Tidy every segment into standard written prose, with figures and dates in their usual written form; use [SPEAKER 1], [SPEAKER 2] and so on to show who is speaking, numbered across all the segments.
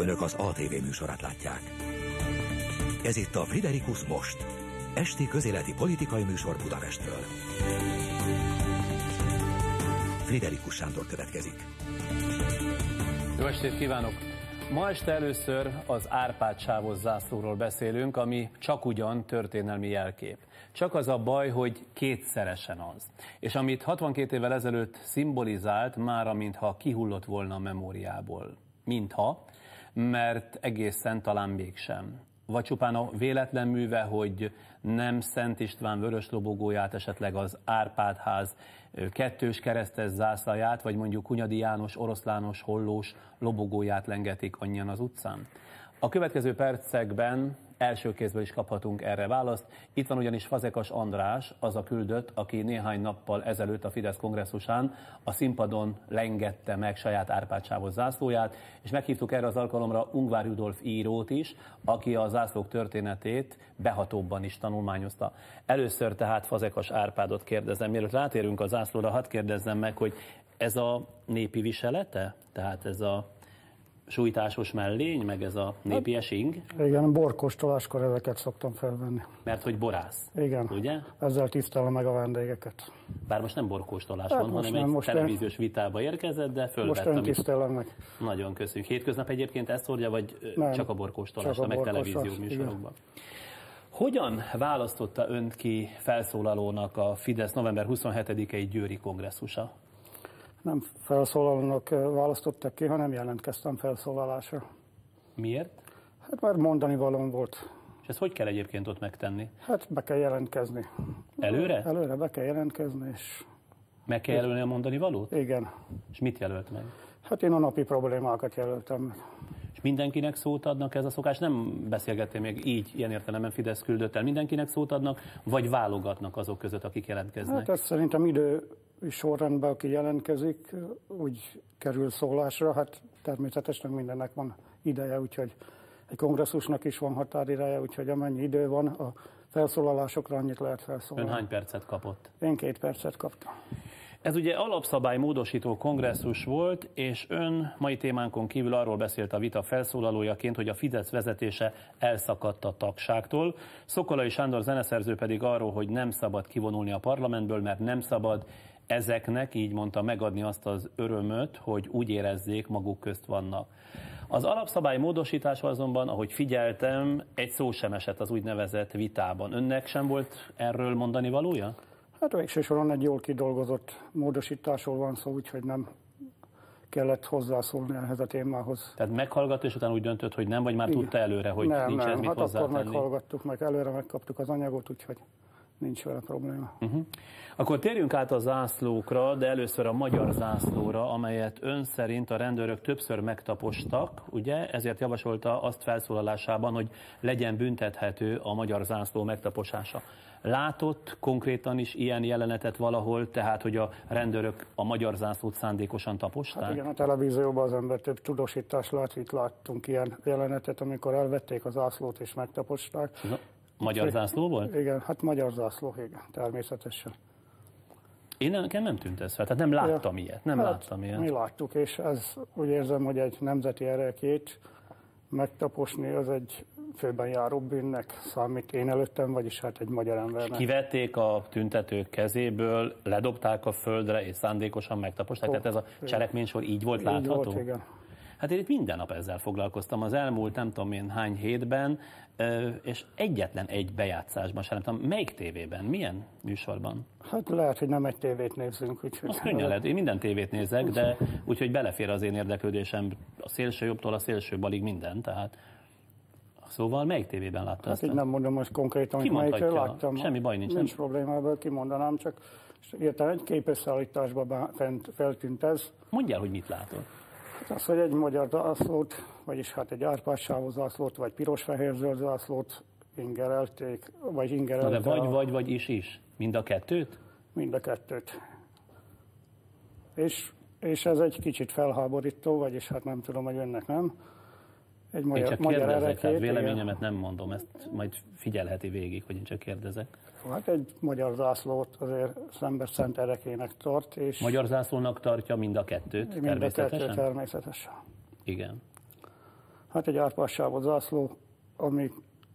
[SPEAKER 1] Önök az ATV műsorát látják. Ez itt a Friderikus Most, esti közéleti politikai műsor Budapestről. Friderikus Sándor következik.
[SPEAKER 2] Jó estét kívánok! Ma este először az Árpád-sávos zászlóról beszélünk, ami csak ugyan történelmi jelkép. Csak az a baj, hogy kétszeresen az. És amit 62 évvel ezelőtt szimbolizált, mára mintha kihullott volna a memóriából. Mintha, mert egészen talán mégsem. Vagy csupán a véletlen műve, hogy nem Szent István vörös lobogóját, esetleg az Árpád-ház kettős keresztes zászlaját, vagy mondjuk Hunyadi János, Oroszlános, Hollós lobogóját lengetik annyian az utcán. A következő percekben első kézből is kaphatunk erre választ. Itt van ugyanis Fazekas András, az a küldött, aki néhány nappal ezelőtt a Fidesz kongresszusán a színpadon lengette meg saját Árpád-sávos zászlóját, és meghívtuk erre az alkalomra Ungvár Rudolf írót is, aki a zászlók történetét behatóbban is tanulmányozta. Először tehát Fazekas Árpádot kérdezem, mielőtt rátérünk a zászlóra, hadd kérdezzem meg, hogy ez a népi viselete? Tehát ez a sújtásos mellény, meg ez a népi esing?
[SPEAKER 3] Igen, borkóstoláskor ezeket szoktam felvenni.
[SPEAKER 2] Mert hogy borász.
[SPEAKER 3] Igen,
[SPEAKER 2] ugye?
[SPEAKER 3] Ezzel tisztelem meg a vendégeket.
[SPEAKER 2] Bár most nem borkóstolás van, hanem egy televíziós vitába érkezett, de fölvettem.
[SPEAKER 3] Most tisztelem meg.
[SPEAKER 2] Nagyon köszönjük. Hétköznap egyébként ezt hordja, vagy nem, csak a borkóstolásra, meg televízió műsorokban? Hogyan választotta önt ki felszólalónak a Fidesz november 27-i győri kongresszusa? Nem
[SPEAKER 3] felszólalónak választottak ki, hanem jelentkeztem felszólalásra.
[SPEAKER 2] Miért?
[SPEAKER 3] Hát már mondani valóm volt.
[SPEAKER 2] És ezt hogy kell egyébként ott megtenni?
[SPEAKER 3] Hát be kell jelentkezni.
[SPEAKER 2] Előre?
[SPEAKER 3] Előre be kell jelentkezni, és...
[SPEAKER 2] Meg kell jelölni a mondani valót?
[SPEAKER 3] Igen.
[SPEAKER 2] És mit jelölt meg?
[SPEAKER 3] Hát én a napi problémákat jelöltem meg.
[SPEAKER 2] És mindenkinek szót adnak, ez a szokás? Nem beszélgettél még így, ilyen értelemben Fidesz küldött el. Mindenkinek szót adnak, vagy válogatnak azok között, akik jelentkeznek?
[SPEAKER 3] Hát ez szerintem idő sorrendben, aki jelentkezik, úgy kerül szólásra. Hát természetesen mindennek van ideje, úgyhogy egy kongresszusnak is van határideje, úgyhogy amennyi idő van, a felszólalásokra annyit lehet felszólalni.
[SPEAKER 2] Ön hány percet kapott?
[SPEAKER 3] Én 2 percet kaptam.
[SPEAKER 2] Ez ugye alapszabály módosító kongresszus volt, és ön mai témánkon kívül arról beszélt a vita felszólalójaként, hogy a Fidesz vezetése elszakadt a tagságtól. Szokolai Sándor zeneszerző pedig arról, hogy nem szabad kivonulni a parlamentből, mert nem szabad ezeknek, így mondta, megadni azt az örömöt, hogy úgy érezzék, maguk közt vannak. Az alapszabály módosítása azonban, ahogy figyeltem, egy szó sem esett az úgynevezett vitában. Önnek sem volt erről mondani valója?
[SPEAKER 3] Hát végső soron egy jól kidolgozott módosításról van szó, úgyhogy nem kellett hozzászólni ehhez a témához.
[SPEAKER 2] Tehát meghallgató, és utána úgy döntött, hogy nem, vagy már tudta előre, hogy nincs ez mit hozzátenni?
[SPEAKER 3] Hát akkor meghallgattuk, meg előre megkaptuk az anyagot, úgyhogy nincs vele probléma.
[SPEAKER 2] Akkor térjünk át a zászlókra, de először a magyar zászlóra, amelyet ön szerint a rendőrök többször megtapostak, ugye? Ezért javasolta azt felszólalásában, hogy legyen büntethető a magyar zászló megtaposása. Látott konkrétan is ilyen jelenetet valahol, tehát hogy a rendőrök a magyar zászlót szándékosan taposták?
[SPEAKER 3] Hát igen, a televízióban az ember több tudósítást lát, itt láttunk ilyen jelenetet, amikor elvették a zászlót és megtaposták.
[SPEAKER 2] Magyar zászló volt?
[SPEAKER 3] Igen, hát magyar zászló, igen, természetesen.
[SPEAKER 2] Nekem nem tűnt ez fel, tehát nem láttam ilyet, láttam ilyet.
[SPEAKER 3] Mi láttuk, és ez úgy érzem, hogy egy nemzeti erekét megtaposni, az egy főben járó bűnnek számít én előttem, vagyis hát egy magyar embernek.
[SPEAKER 2] Kivették a tüntetők kezéből, ledobták a földre, és szándékosan megtaposták, tehát ez a cselekménysor így volt látható?
[SPEAKER 3] Így volt, igen.
[SPEAKER 2] Hát én itt minden nap ezzel foglalkoztam az elmúlt nem tudom én hány hétben, és egyetlen egy bejátszásban sem, nem tudom, melyik tévében, milyen műsorban?
[SPEAKER 3] Hát lehet, hogy nem egy tévét nézzünk, úgyhogy...
[SPEAKER 2] Az könnyen lehet, én minden tévét nézek, de úgyhogy belefér az én érdeklődésem a szélső jobbtól a szélső balig minden, tehát... Szóval melyik tévében látta ezt?
[SPEAKER 3] Hát így nem mondom most konkrétan, hogy melyikről láttam.
[SPEAKER 2] Semmi baj nincs.
[SPEAKER 3] Nincs problémával, kimondanám, csak értem, egy képösszeállításban feltűnt ez.
[SPEAKER 2] Mondjál, hogy mit látod.
[SPEAKER 3] Hát az, hogy egy magyar zászlót, vagyis hát egy Árpád-sávos zászlót, vagy piros-fehér-zöld zászlót ingerelték, vagy ingerelték.
[SPEAKER 2] De vagy is? Mind a kettőt?
[SPEAKER 3] Mind a kettőt. És ez egy kicsit felháborító, vagyis hát nem tudom, hogy önnek nem.
[SPEAKER 2] Egy magyar kérdezek, tehát véleményemet nem mondom, ezt majd figyelheti végig, hogy én csak kérdezek.
[SPEAKER 3] Hát egy magyar zászlót azért szemben szent erekének tart. És
[SPEAKER 2] magyar zászlónak tartja mind a kettőt, természetesen?
[SPEAKER 3] Mind a kettőt, természetesen.
[SPEAKER 2] Igen.
[SPEAKER 3] Hát egy árpássávos zászló, amit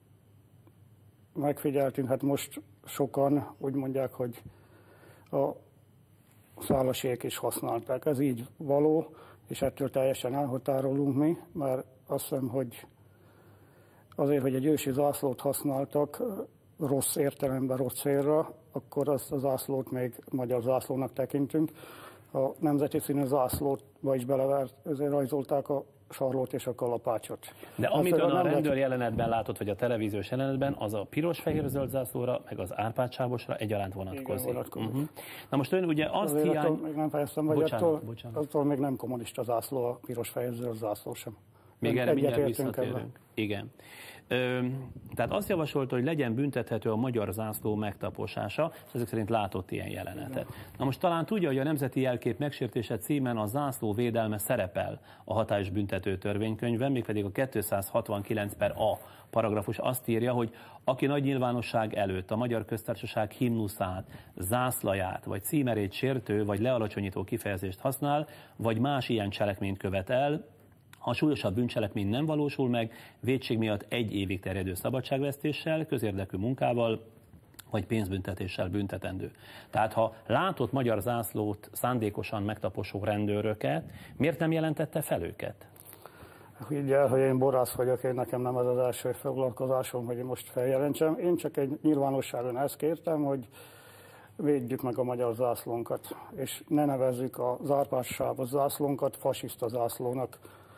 [SPEAKER 3] megfigyeltünk, hát most sokan úgy mondják, hogy a szálasék is használták. Ez így való, és ettől teljesen elhatárolunk mi, mert azt hiszem, hogy azért, hogy egy ősi zászlót használtak rossz értelemben, rossz célra, akkor azt a zászlót még magyar zászlónak tekintünk. A nemzeti színű zászlótba is rajzolták a sarlót és a kalapácsot.
[SPEAKER 2] De amit ön a rendőr jelenetben látott, vagy a televíziós jelenetben, az a piros-fehér-zöld zászlóra, meg az árpádsávosra egyaránt vonatkozik.
[SPEAKER 3] Igen, vonatkozik.
[SPEAKER 2] Na most ön ugye azt
[SPEAKER 3] attól még nem fejeztem, vagy
[SPEAKER 2] bocsánat.
[SPEAKER 3] attól még nem kommunista zászló, a piros-fehér-zöld zászló sem.
[SPEAKER 2] Még erre mindjárt visszatérünk. Igen. Tehát azt javasolta, hogy legyen büntethető a magyar zászló megtaposása, és ezek szerint látott ilyen jelenetet. Na most talán tudja, hogy a Nemzeti Jelkép megsértése címen a zászló védelme szerepel a hatályos büntető törvénykönyvben, mégpedig a 269/A paragrafus azt írja, hogy aki nagy nyilvánosság előtt a Magyar Köztársaság himnuszát, zászlaját vagy címerét sértő vagy lealacsonyító kifejezést használ, vagy más ilyen cselekményt követ el, ha súlyosabb bűncselekmény nem valósul meg, vétség miatt 1 évig terjedő szabadságvesztéssel, közérdekű munkával vagy pénzbüntetéssel büntetendő. Tehát ha látott magyar zászlót szándékosan megtaposó rendőröket, miért nem jelentette fel őket?
[SPEAKER 3] Higgy el, hogy én borász vagyok, én nekem nem ez az első foglalkozásom, hogy én most feljelentsem. Én csak egy nyilvánosságon ezt kértem, hogy védjük meg a magyar zászlónkat, és ne nevezzük az árpássávos zászlónkat fasiszta zászlónak.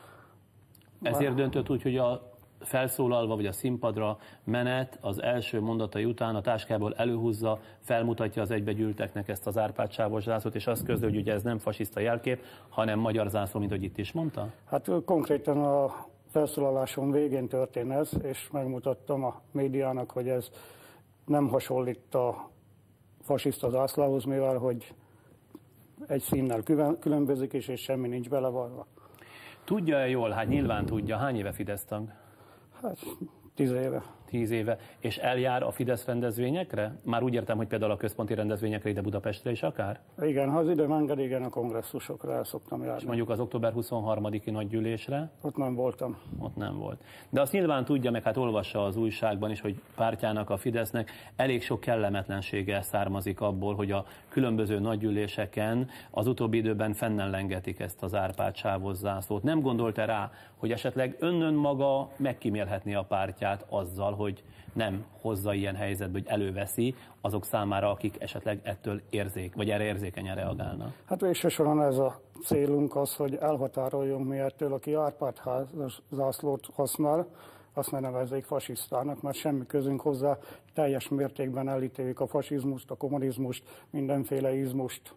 [SPEAKER 2] Ezért döntött úgy, hogy a felszólalva vagy a színpadra menet az első mondatai után a táskából előhúzza, felmutatja az egybegyűlteknek ezt az árpádsávos zászlót, és azt közli, hogy ugye ez nem fasiszta jelkép, hanem magyar zászló, mint hogy itt is mondta? Hát
[SPEAKER 3] konkrétan a felszólalásom végén történt ez, és megmutattam a médiának, hogy ez nem hasonlít a fasiszta zászlóhoz, mivel hogy egy színnel különbözik is, és semmi nincs belevalva.
[SPEAKER 2] Tudja-e jól? Hát nyilván tudja. Hány éve Fidesz tag?
[SPEAKER 3] Hát 10 éve.
[SPEAKER 2] 10 éve. És eljár a Fidesz rendezvényekre? Már úgy értem, hogy például a központi rendezvényekre ide Budapestre is akár?
[SPEAKER 3] Igen, ha az időm enged, igen, a kongresszusokra el szoktam járni.
[SPEAKER 2] És mondjuk az október 23-i nagygyűlésre?
[SPEAKER 3] Ott nem voltam.
[SPEAKER 2] Ott nem volt. De azt nyilván tudja, meg hát olvassa az újságban is, hogy pártjának, a Fidesznek elég sok kellemetlensége származik abból, hogy a különböző nagygyűléseken az utóbbi időben fennellengetik ezt az árpádsávos zászlót. Nem gondolta rá, hogy esetleg ön maga megkímélhetné a pártját azzal, hogy nem hozza ilyen helyzetbe, hogy előveszi azok számára, akik esetleg ettől erre érzékenyen reagálnak?
[SPEAKER 3] Hát végső soron ez a célunk az, hogy elhatároljunk mi ettől, aki árpádsávos zászlót használ, azt ne nevezzék fasisztának, mert semmi közünk hozzá, teljes mértékben elítéljük a fasizmust, a kommunizmust, mindenféle izmust.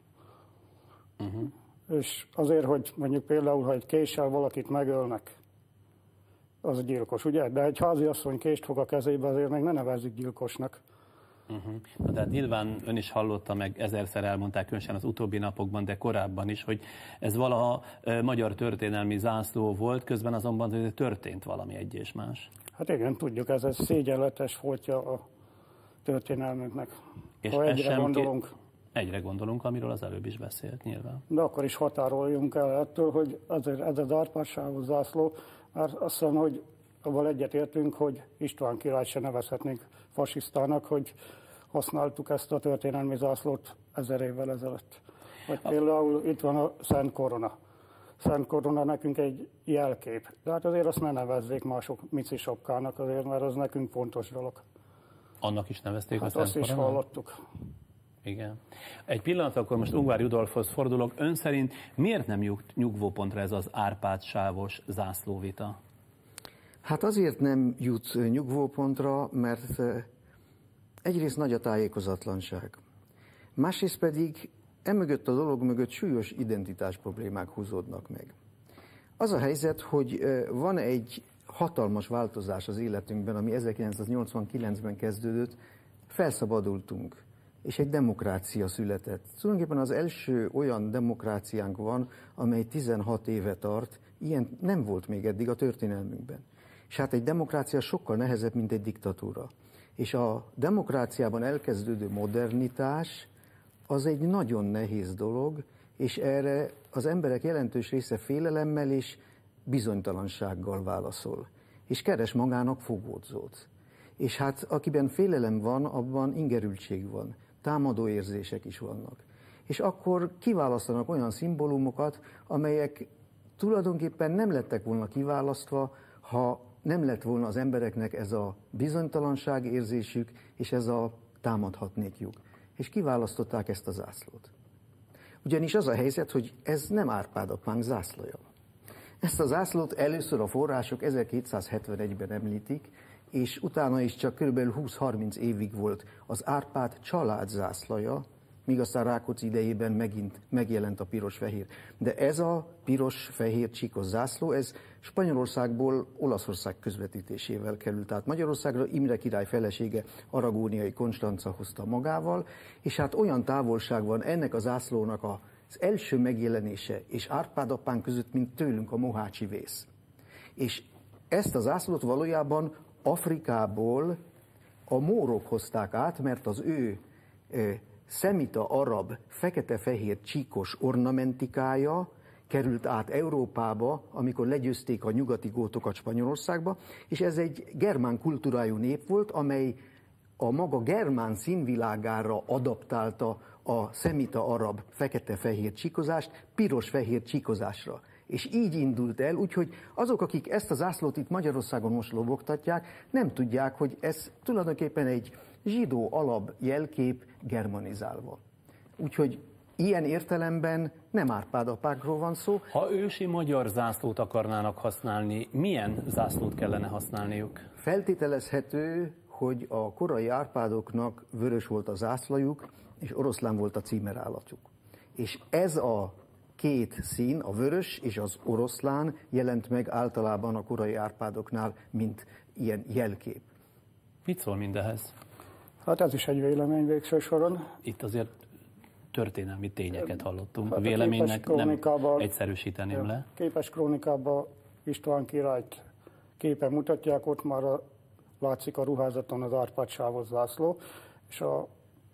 [SPEAKER 3] És azért, hogy mondjuk például, ha egy késsel valakit megölnek, az gyilkos, ugye? De egy háziasszony kést fog a kezébe, azért még ne nevezzük gyilkosnak.
[SPEAKER 2] Na, tehát nyilván ön is hallotta, meg ezerszer elmondták, különösen az utóbbi napokban, de korábban is, hogy ez valaha magyar történelmi zászló volt, közben azonban történt valami egy és más.
[SPEAKER 3] Hát igen, tudjuk, ez egy szégyenletes foltja a történelmünknek.
[SPEAKER 2] És
[SPEAKER 3] ha
[SPEAKER 2] egyre gondolunk, amiről az előbb is beszélt nyilván.
[SPEAKER 3] De akkor is határoljunk el ettől, hogy azért ez az árpádsávos zászló, mert azt hiszem, hogy abban egyetértünk, hogy István királyt se nevezhetnénk fasisztának, hogy használtuk ezt a történelmi zászlót 1000 évvel ezelőtt. Vagy például itt van a Szent Korona. Szent Korona nekünk egy jelkép, de hát azért azt ne nevezzék mások mici sapkának azért, mert az nekünk fontos dolog.
[SPEAKER 2] Annak is nevezték
[SPEAKER 3] hát
[SPEAKER 2] a Szent
[SPEAKER 3] Koronát? Azt is hallottuk.
[SPEAKER 2] Igen. Egy pillanat, akkor most Ungvár Rudolfhoz fordulok. Ön szerint miért nem nyugvópontra ez az árpádsávos zászlóvita?
[SPEAKER 4] Hát azért nem jut nyugvópontra, mert egyrészt nagy a tájékozatlanság. Másrészt pedig emögött a dolog mögött súlyos identitás problémák húzódnak meg. Az a helyzet, hogy van egy hatalmas változás az életünkben, ami 1989-ben kezdődött, felszabadultunk, és egy demokrácia született. Tulajdonképpen az első olyan demokráciánk van, amely 16 éve tart, ilyen nem volt még eddig a történelmünkben. És hát egy demokrácia sokkal nehezebb, mint egy diktatúra. És a demokráciában elkezdődő modernitás az egy nagyon nehéz dolog, és erre az emberek jelentős része félelemmel és bizonytalansággal válaszol, és keres magának fogódzót. És hát akiben félelem van, abban ingerültség van, támadó érzések is vannak. És akkor kiválasztanak olyan szimbólumokat, amelyek tulajdonképpen nem lettek volna kiválasztva, ha nem lett volna az embereknek ez a bizonytalanság érzésük, és ez a támadhatnékjuk. És kiválasztották ezt a zászlót. Ugyanis az a helyzet, hogy ez nem Árpád apánk zászlaja. Ezt a zászlót először a források 1271-ben említik, és utána is csak kb. 20-30 évig volt az Árpád család zászlaja, míg aztán Rákóczi idejében megint megjelent a piros-fehér. De ez a piros-fehér csíkos zászló, ez Spanyolországból Olaszország közvetítésével került át Magyarországra, Imre király felesége Aragóniai Konstanca hozta magával, és hát olyan távolság van ennek a zászlónak az első megjelenése és Árpád apánk között, mint tőlünk a mohácsi vész. És ezt a zászlót valójában Afrikából a mórok hozták át, mert az ő szemita arab, fekete-fehér csíkos ornamentikája került át Európába, amikor legyőzték a nyugati gótokat Spanyolországba, és ez egy germán kultúrájú nép volt, amely a maga germán színvilágára adaptálta a szemita arab, fekete-fehér csíkozást piros-fehér csíkozásra. És így indult el, úgyhogy azok, akik ezt a zászlót itt Magyarországon most lobogtatják, nem tudják, hogy ez tulajdonképpen egy zsidó alap jelkép germanizálva. Úgyhogy ilyen értelemben nem Árpád apákról van szó.
[SPEAKER 2] Ha ősi magyar zászlót akarnának használni, milyen zászlót kellene használniuk?
[SPEAKER 4] Feltételezhető, hogy a korai Árpádoknak vörös volt a zászlajuk, és oroszlán volt a címerállatuk. És ez a két szín, a vörös és az oroszlán jelent meg általában a korai Árpádoknál, mint ilyen jelkép.
[SPEAKER 2] Mit szól mindehez?
[SPEAKER 3] Hát ez is egy vélemény végső soron.
[SPEAKER 2] Itt azért történelmi tényeket hallottunk.
[SPEAKER 3] Hát
[SPEAKER 2] a véleménynek nem egyszerűsíteném le.
[SPEAKER 3] Képes krónikában István királyt képen mutatják, ott már látszik a ruházaton az Árpád sávos zászló, és a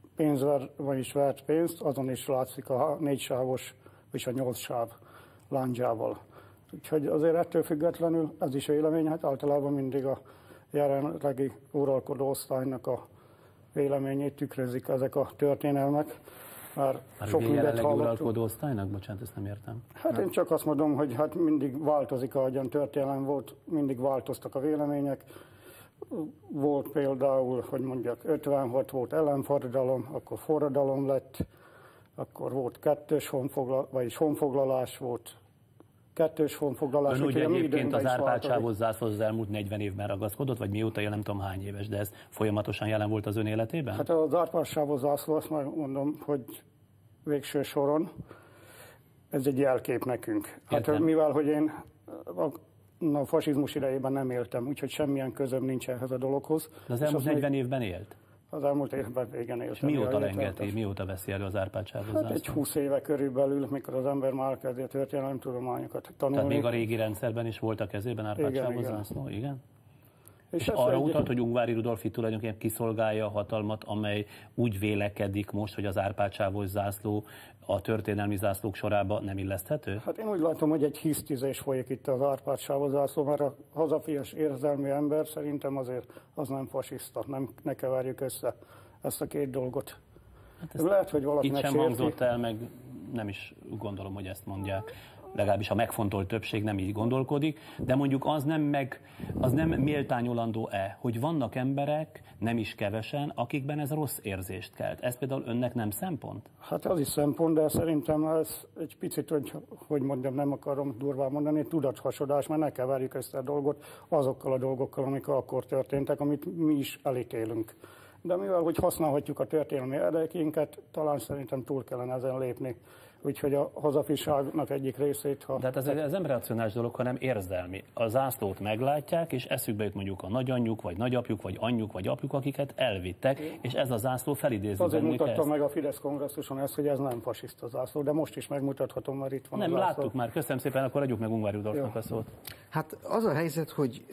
[SPEAKER 3] vagyis vert pénzt, azon is látszik a 4 sávos és a 8 sáv lándzsával. Úgyhogy azért ettől függetlenül ez is vélemény, hát általában mindig a jelenlegi uralkodó osztálynak a véleményét tükrözik ezek a történelmek. Már sok mindent hallottunk.
[SPEAKER 2] Uralkodó osztálynak? Bocsánat, ezt nem értem.
[SPEAKER 3] Hát én csak azt mondom, hogy hát mindig változik, ahogyan történelem volt, mindig változtak a vélemények. Volt például, hogy mondjak, 56 volt ellenforradalom, akkor forradalom lett, akkor volt honfoglalás volt, kettős honfoglalás.
[SPEAKER 2] Ön ugye egyébként az Árpád sávos zászlóhoz az elmúlt 40 évben ragaszkodott, vagy mióta, nem tudom hány éves, de ez folyamatosan jelen volt az ön életében?
[SPEAKER 3] Hát az Árpád sávos zászló, azt már mondom, hogy végső soron ez egy jelkép nekünk. Hát mivel, hogy én a fasizmus idejében nem éltem, úgyhogy semmilyen közöm nincs ehhez a dologhoz.
[SPEAKER 2] De az elmúlt 40 évben élt?
[SPEAKER 3] Az elmúlt évben igen éltem.
[SPEAKER 2] És mióta lengeti, mióta veszi elő az Árpád sávos zászlót?
[SPEAKER 3] Hát egy 20 éve körülbelül, mikor az ember már kezdi a történelemtudományokat tanulni.
[SPEAKER 2] Tehát még a régi rendszerben is volt a kezében Árpád sávos zászló? Igen. És arra
[SPEAKER 3] egy...
[SPEAKER 2] utalt, hogy Ungvári Rudolf itt tulajdonképpen kiszolgálja a hatalmat, amely úgy vélekedik most, hogy az Árpád sávos zászló a történelmi zászlók sorába nem illeszthető?
[SPEAKER 3] Hát én úgy látom, hogy egy hisztizés folyik itt az Árpád sávos zászló, mert a hazafias érzelmű ember szerintem azért az nem fasiszta, ne keverjük össze ezt a két dolgot. Hát lehet, hogy valakinek
[SPEAKER 2] itt sem hangzott el, meg nem is gondolom, hogy ezt mondják. Legalábbis a megfontolt többség nem így gondolkodik, de mondjuk az nem méltányolandó-e, hogy vannak emberek, nem is kevesen, akikben ez rossz érzést kelt. Ez például önnek nem szempont? Hát
[SPEAKER 3] az is szempont, de szerintem ez egy picit, hogy mondjam, nem akarom durván mondani, tudathasadás, mert ne keverjük ezt a dolgot azokkal a dolgokkal, amik akkor történtek, amit mi is elítélünk. De mivel, hogy használhatjuk a történelmi érdekénket, talán szerintem túl kellene ezen lépni. Úgyhogy a hazafiságnak egyik részét...
[SPEAKER 2] De hát ez nem racionális dolog, hanem érzelmi. A zászlót meglátják, és eszükbe jut mondjuk a nagyanyjuk, vagy nagyapjuk, vagy anyjuk, vagy apjuk, akiket elvittek, és ez a zászló felidézi
[SPEAKER 3] azért mutatta meg a Fidesz kongresszuson ezt, hogy ez nem fasiszta zászló, de most is megmutathatom, mert itt van
[SPEAKER 2] nem, láttuk már. Köszönöm szépen, akkor adjuk meg Ungvári Rudolfnak a szót.
[SPEAKER 4] Hát az a helyzet, hogy...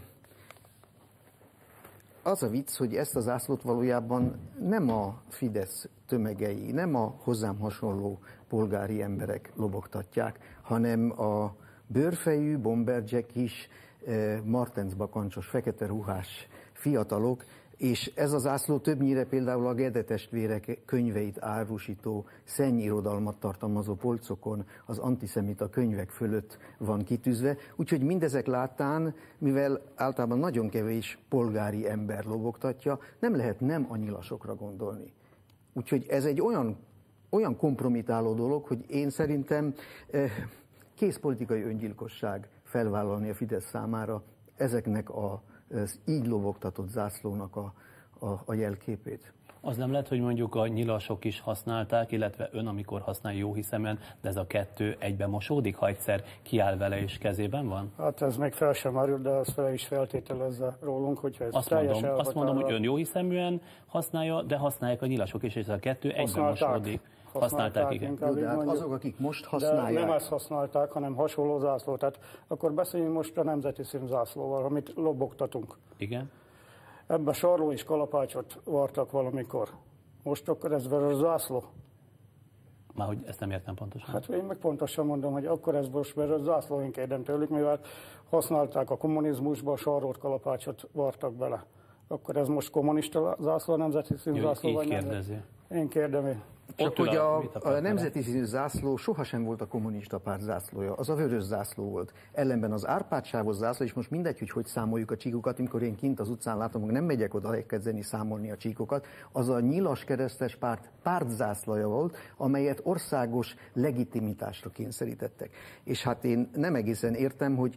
[SPEAKER 4] Az a vicc, hogy ezt a zászlót valójában nem a Fidesz tömegei, nem a hozzám hasonló polgári emberek lobogtatják, hanem a bőrfejű, bomberjackis, martensbakancsos, fekete ruhás fiatalok, és ez a zászló többnyire például a Gede testvérek könyveit árusító szennyirodalmat tartalmazó polcokon az antiszemita könyvek fölött van kitűzve, úgyhogy mindezek láttán, mivel általában nagyon kevés polgári ember lobogtatja, nem lehet nem a nyilasokra gondolni. Úgyhogy ez egy olyan kompromitáló dolog, hogy én szerintem kész politikai öngyilkosság felvállalni a Fidesz számára ezeknek az így lobogtatott zászlónak a jelképét.
[SPEAKER 2] Az nem lehet, hogy mondjuk a nyilasok is használták, illetve ön, amikor használja jóhiszeműen, de ez a kettő egybe mosódik, ha egyszer kiáll vele és kezében van?
[SPEAKER 3] Hát ez még fel sem merül, de ez fel is feltételezze rólunk, hogyha ez
[SPEAKER 2] azt mondom, hogy ön jóhiszeműen használja, de használják a nyilasok is, és ez a kettő egybe mosódik. Használták, igen.
[SPEAKER 4] De hát azok, akik most használják.
[SPEAKER 3] De nem ezt használták, hanem hasonló zászlót. Tehát akkor beszéljünk most a nemzeti színzászlóval, amit lobogtatunk.
[SPEAKER 2] Igen.
[SPEAKER 3] Ebbe sarló és kalapácsot vartak valamikor. Most akkor ez a zászló.
[SPEAKER 2] Már hogy ezt nem értem pontosan.
[SPEAKER 3] Hát én meg pontosan mondom, hogy akkor ez most a zászló, én kérdem tőlük, mivel használták a kommunizmusba, a sarlót, kalapácsot vartak bele. Akkor ez most kommunista zászló, nemzeti színzászló?
[SPEAKER 2] Így kérdezi.
[SPEAKER 3] Én kérdem.
[SPEAKER 4] Csak hogy a nemzeti színű zászló sohasem volt a kommunista párt zászlója, az a vörös zászló volt. Ellenben az Árpád-sávos zászló, és most mindegy, hogy számoljuk a csíkokat, amikor én kint az utcán látom, hogy nem megyek oda elkezdeni számolni a csíkokat, az a nyilas keresztes párt pártzászlaja volt, amelyet országos legitimitásra kényszerítettek. És hát én nem egészen értem, hogy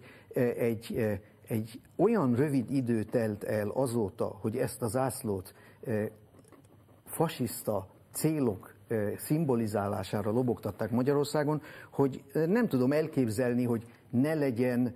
[SPEAKER 4] egy olyan rövid idő telt el azóta, hogy ezt a zászlót fasiszta célok szimbolizálására lobogtatták Magyarországon, hogy nem tudom elképzelni, hogy ne legyen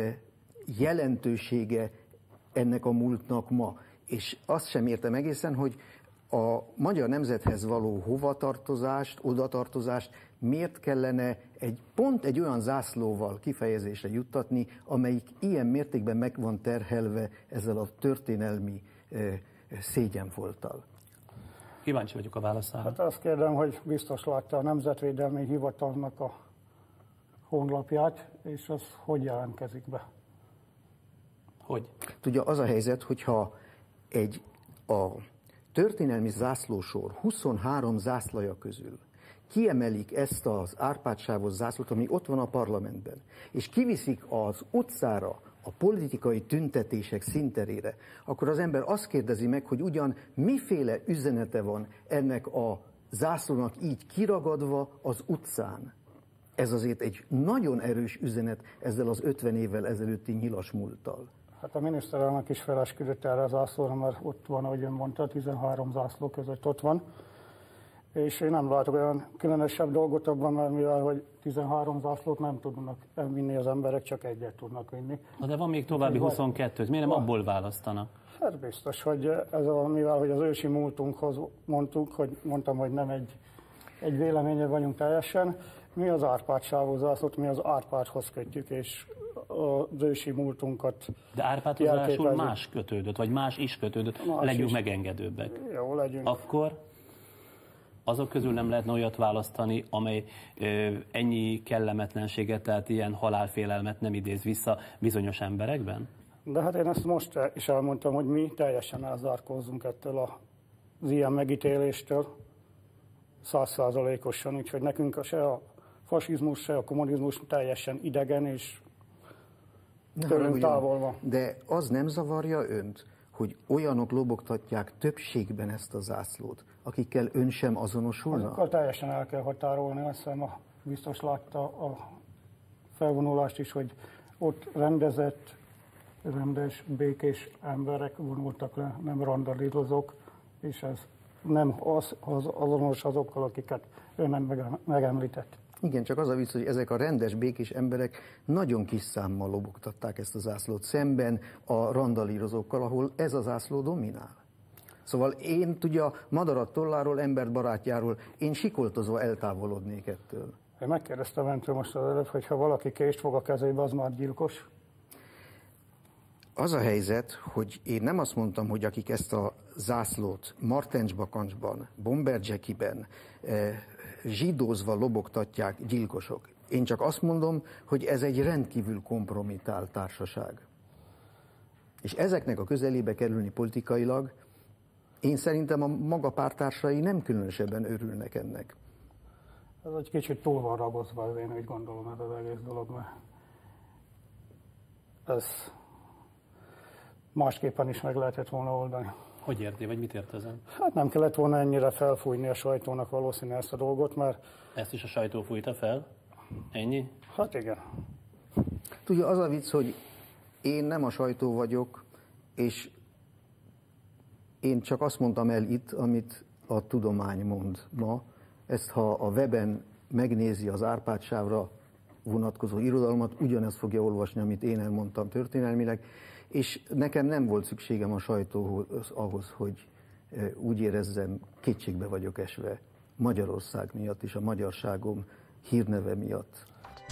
[SPEAKER 4] jelentősége ennek a múltnak ma. És azt sem értem egészen, hogy a magyar nemzethez való hovatartozást, odatartozást miért kellene pont egy olyan zászlóval kifejezésre juttatni, amelyik ilyen mértékben meg van terhelve ezzel a történelmi szégyenfolttal.
[SPEAKER 2] Kíváncsi vagyok a válaszára.
[SPEAKER 3] Hát azt kérdem, hogy biztos látta a Nemzetvédelmi Hivatalnak a honlapját, és az hogy jelentkezik be?
[SPEAKER 2] Hogy?
[SPEAKER 4] Tudja, az a helyzet, hogyha a történelmi zászlósor 23 zászlaja közül kiemelik ezt az Árpád-sávos zászlót, ami ott van a parlamentben, és kiviszik az utcára, a politikai tüntetések színterére, akkor az ember azt kérdezi meg, hogy ugyan miféle üzenete van ennek a zászlónak így kiragadva az utcán. Ez azért egy nagyon erős üzenet ezzel az 50 évvel ezelőtti nyilas múlttal.
[SPEAKER 3] Hát a miniszterelnök is felesküdött erre a zászlóra, mert ott van, ahogy ön mondta, 13 zászló között ott van. És én nem látok olyan különösebb dolgot abban, mert mivel hogy 13 zászlót nem tudnak elvinni az emberek, csak egyet tudnak vinni.
[SPEAKER 2] De van még további 22-t, miért nem abból választanak?
[SPEAKER 3] Hát biztos, hogy ez mivel hogy az ősi múltunkhoz mondtam, hogy nem egy véleménye vagyunk teljesen, mi az Árpád-sávos zászlót, mi az Árpádhoz kötjük, és az ősi múltunkat.
[SPEAKER 2] De Árpádhoz ráadásul más kötődött, vagy más is kötődött, legyünk megengedőbbek.
[SPEAKER 3] Jó, legyünk.
[SPEAKER 2] Akkor azok közül nem lehetne olyat választani, amely ennyi kellemetlenséget, tehát ilyen halálfélelmet nem idéz vissza bizonyos emberekben?
[SPEAKER 3] De hát én ezt most is elmondtam, hogy mi teljesen elzárkózzunk ettől az ilyen megítéléstől 100%-osan, úgyhogy nekünk se a fasizmus, se a kommunizmus teljesen idegen és tőlünk távol van.
[SPEAKER 4] De az nem zavarja önt, hogy olyanok lobogtatják többségben ezt a zászlót, akikkel ön sem azonosulna?
[SPEAKER 3] Azokkal teljesen el kell határolni, azt hiszem, biztos látta a felvonulást is, hogy ott rendezett, rendes, békés emberek vonultak le, nem randalírozók, és ez nem azonos azokkal, akiket ön nem megemlített.
[SPEAKER 4] Igen, csak az a vicc, hogy ezek a rendes, békés emberek nagyon kis számmal lobogtatták ezt a zászlót, szemben a randalírozókkal, ahol ez a zászló dominál. Szóval én, tudja, madarat tolláról, embert barátjáról, én sikoltozva eltávolodnék ettől.
[SPEAKER 3] Én megkérdeztem öntől most az előbb, hogy ha valaki kést fog a kezébe, az már gyilkos?
[SPEAKER 4] Az a helyzet, hogy én nem azt mondtam, hogy akik ezt a zászlót martensbakancsban, bomberjackiben, zsidózva lobogtatják, gyilkosok. Én csak azt mondom, hogy ez egy rendkívül kompromittált társaság. És ezeknek a közelébe kerülni politikailag, én szerintem a maga párttársai nem különösebben örülnek ennek.
[SPEAKER 3] Ez egy kicsit túl van ragozva, én úgy gondolom, ez az egész dolog, mert ez másképpen is meg lehetett volna oldani.
[SPEAKER 2] Hogy érti, vagy mit ért ezen?
[SPEAKER 3] Hát nem kellett volna ennyire felfújni a sajtónak valószínűleg ezt a dolgot, mert...
[SPEAKER 2] Ezt is a sajtó fújta fel? Ennyi?
[SPEAKER 3] Hát igen.
[SPEAKER 4] Tudja, az a vicc, hogy én nem a sajtó vagyok, és én csak azt mondtam el itt, amit a tudomány mond ma. Ezt, ha a weben megnézi az Árpád-sávra vonatkozó irodalmat, ugyanezt fogja olvasni, amit én elmondtam történelmileg, és nekem nem volt szükségem a sajtóhoz ahhoz, hogy úgy érezzem, kétségbe vagyok esve Magyarország miatt és a magyarságom hírneve miatt.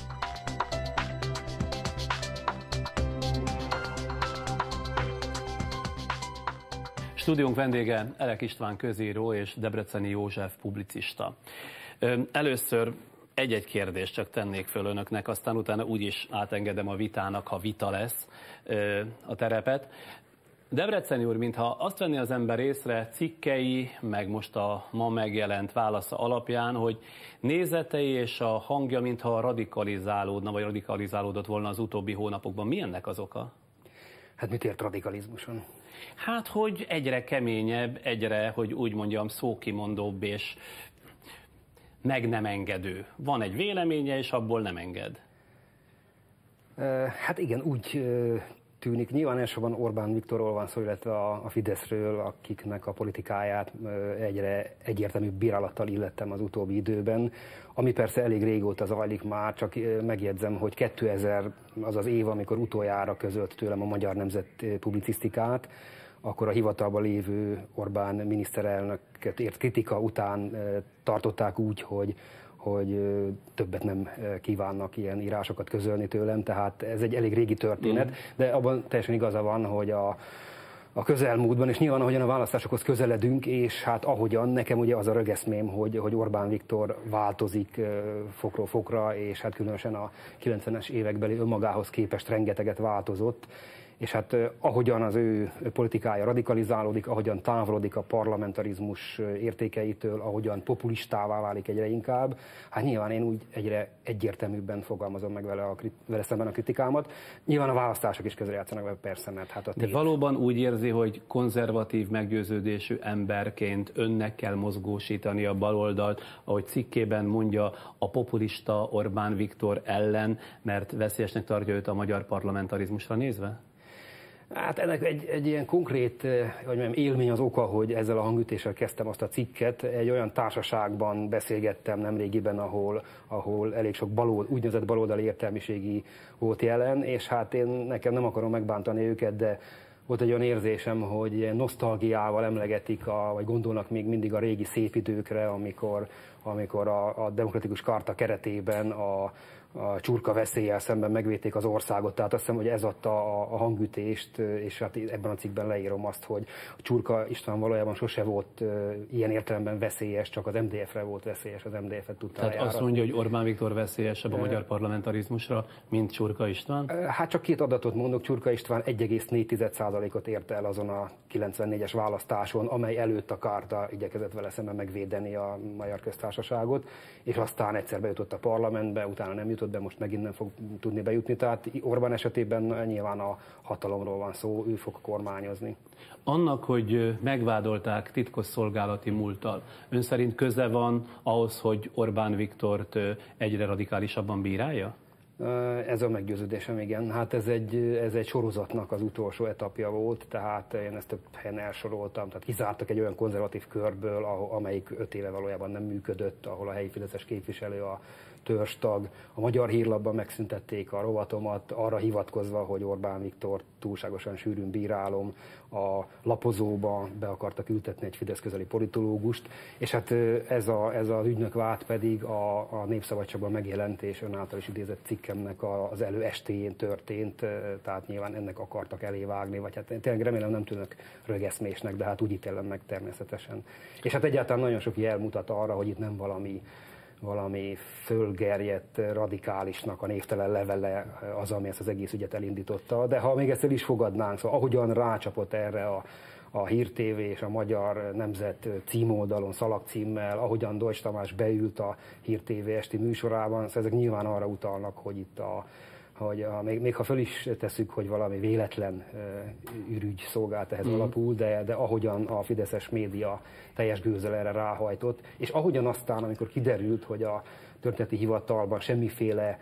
[SPEAKER 2] Stúdiónk vendége Elek István közíró és Debreceni József publicista. Először egy-egy kérdést csak tennék föl önöknek, aztán utána úgyis átengedem a vitának, ha vita lesz, a terepet. Debreceni úr, mintha azt venni az ember észre cikkei, meg most a ma megjelent válasza alapján, hogy nézetei és a hangja mintha radikalizálódna, vagy radikalizálódott volna az utóbbi hónapokban. Mi ennek az oka?
[SPEAKER 5] Hát mit ért radikalizmuson?
[SPEAKER 2] Hát, hogy egyre keményebb, egyre, hogy úgy mondjam, szókimondóbb és meg nem engedő. Van egy véleménye, és abból nem enged.
[SPEAKER 5] Hát igen, úgy tűnik. Nyilván elsősorban Orbán Viktorról van szó, illetve a Fideszről, akiknek a politikáját egyre egyértelműbb bírálattal illettem az utóbbi időben, ami persze elég régóta zajlik már, csak megjegyzem, hogy 2000 az az év, amikor utoljára közölt tőlem a Magyar Nemzet publicisztikát, akkor a hivatalban lévő Orbán miniszterelnöket ért kritika után tartották úgy, hogy többet nem kívánnak ilyen írásokat közölni tőlem, tehát ez egy elég régi történet, de abban teljesen igaza van, hogy a közelmúltban, és nyilván ahogyan a választásokhoz közeledünk, és hát ahogyan nekem ugye az a rögeszmém, hogy Orbán Viktor változik fokról fokra, és hát különösen a 90-es évekbeli önmagához képest rengeteget változott, és hát ahogyan az ő politikája radikalizálódik, ahogyan távolodik a parlamentarizmus értékeitől, ahogyan populistává válik egyre inkább, hát nyilván én úgy egyre egyértelműbben fogalmazom meg vele szemben a kritikámat. Nyilván a választások is közrejátszanak vele, persze, mert hát a tét...
[SPEAKER 2] De valóban úgy érzi, hogy konzervatív meggyőződésű emberként önnek kell mozgósítani a baloldalt, ahogy cikkében mondja, a populista Orbán Viktor ellen, mert veszélyesnek tartja őt a magyar parlamentarizmusra nézve?
[SPEAKER 5] Hát ennek egy ilyen konkrét élmény az oka, hogy ezzel a hangütéssel kezdtem azt a cikket. Egy olyan társaságban beszélgettem nemrégiben, ahol elég sok úgynevezett baloldali értelmiségi volt jelen, és hát nekem nem akarom megbántani őket, de volt egy olyan érzésem, hogy ilyen nosztalgiával emlegetik, vagy gondolnak még mindig a régi szép időkre, amikor a demokratikus karta keretében a csurka veszéllyel szemben megvédték az országot, tehát azt hiszem, hogy ez adta a hangütést, és hát ebben a cikkben leírom azt, hogy Csurka István valójában sose volt ilyen értelemben veszélyes, csak az MDF-re volt veszélyes, az MDF-et tudta
[SPEAKER 2] Tehát azt mondja, hogy Orbán Viktor veszélyesebb a magyar parlamentarizmusra, mint Csurka István? Hát
[SPEAKER 5] csak két adatot mondok, Csurka István 1,4%-ot ért el azon a 94-es választáson, amely előtt a Kárta igyekezett vele szemben megvédeni a Magyar Köztársaságot, és aztán egyszer bejutott a parlamentbe, utána nem jutott be, most megint nem fog tudni bejutni. Tehát Orbán esetében nyilván a hatalomról van szó, ő fog kormányozni.
[SPEAKER 2] Annak, hogy megvádolták titkosszolgálati múlttal, ön szerint köze van ahhoz, hogy Orbán Viktort egyre radikálisabban bírálja?
[SPEAKER 5] Ez a meggyőződésem, igen. Hát ez egy sorozatnak az utolsó etapja volt, tehát én ezt több helyen elsoroltam, tehát kizártak egy olyan konzervatív körből, amelyik 5 éve valójában nem működött, ahol a helyi fideszes képviselő a törstag, a Magyar Hírlapban megszüntették a rovatomat, arra hivatkozva, hogy Orbán Viktor túlságosan sűrűn bírálom, a Lapozóba be akartak ültetni egy Fidesz közeli politológust, és hát ez az ügynök vád pedig a Népszabadságban megjelent és ön által is idézett cikkemnek az előestéjén történt, tehát nyilván ennek akartak elévágni, vagy hát tényleg remélem nem tűnök rögeszmésnek, de hát úgy ítélem meg természetesen. És hát egyáltalán nagyon sok jel mutat arra, hogy itt nem valami valami fölgerjedt radikálisnak a névtelen levele az, ami ezt az egész ügyet elindította. De ha még ezt el is fogadnánk, szóval ahogyan rácsapott erre a Hír TV és a Magyar Nemzet címoldalon szalagcímmel, ahogyan Deutsch Tamás beült a Hír TV esti műsorában, szóval ezek nyilván arra utalnak, hogy itt még ha föl is tesszük, hogy valami véletlen ürügy szolgált ehhez alapul, de ahogyan a fideszes média teljes gőzzel erre ráhajtott, és ahogyan aztán, amikor kiderült, hogy a történeti hivatalban semmiféle